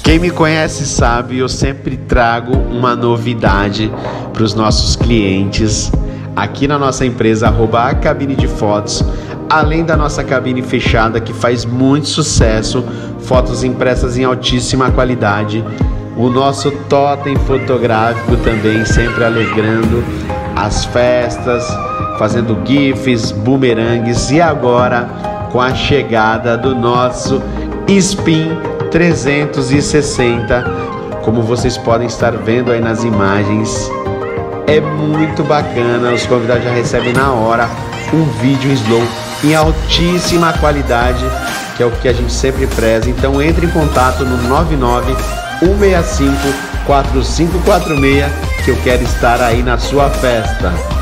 Quem me conhece sabe, eu sempre trago uma novidade para os nossos clientes aqui na nossa empresa @a cabine de fotos. Além da nossa cabine fechada que faz muito sucesso, fotos impressas em altíssima qualidade, o nosso totem fotográfico também sempre alegrando as festas, fazendo gifs, bumerangues, e agora com a chegada do nosso Spin 360, como vocês podem estar vendo aí nas imagens, é muito bacana. Os convidados já recebem na hora um vídeo em slow em altíssima qualidade, que é o que a gente sempre preza. Então entre em contato no 99-165-4546, que eu quero estar aí na sua festa.